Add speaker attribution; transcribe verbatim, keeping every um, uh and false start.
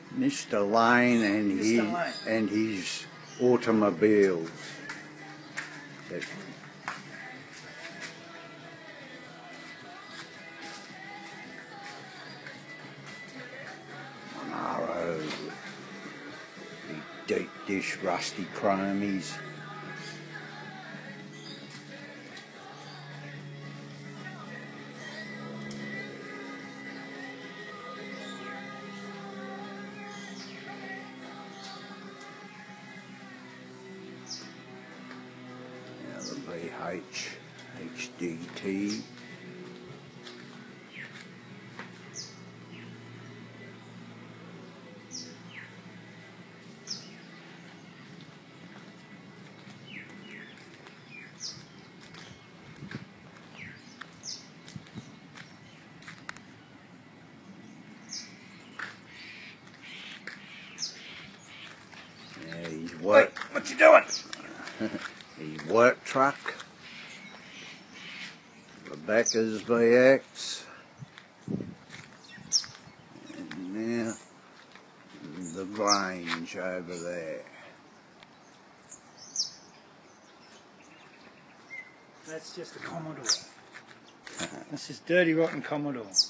Speaker 1: Mister Lane and
Speaker 2: Mister
Speaker 1: he
Speaker 2: Lane.
Speaker 1: and his automobiles. That Monaro, the deep dish rusty chromies. V H, H D T. Yeah, he's work.
Speaker 2: Wait, what you doing?
Speaker 1: His work truck. Rebecca's V X. And now the Grange over there.
Speaker 2: That's just a Commodore. That's just dirty rotten Commodore.